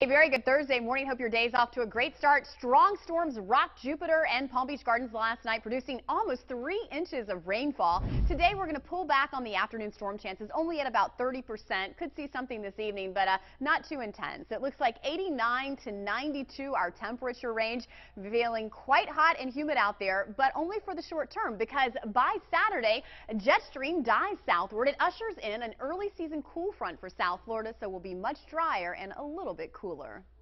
A very good Thursday morning. Hope your day's off to a great start. Strong storms rocked Jupiter and Palm Beach Gardens last night, producing almost 3 inches of rainfall. Today, we're going to pull back on the afternoon storm chances, only at about 30%. Could see something this evening, but not too intense. It looks like 89 to 92 our temperature range. Feeling quite hot and humid out there, but only for the short term, because by Saturday, a jet stream dives southward. It ushers in an early season cool front for South Florida, so we'll be much drier and a little bit cooler.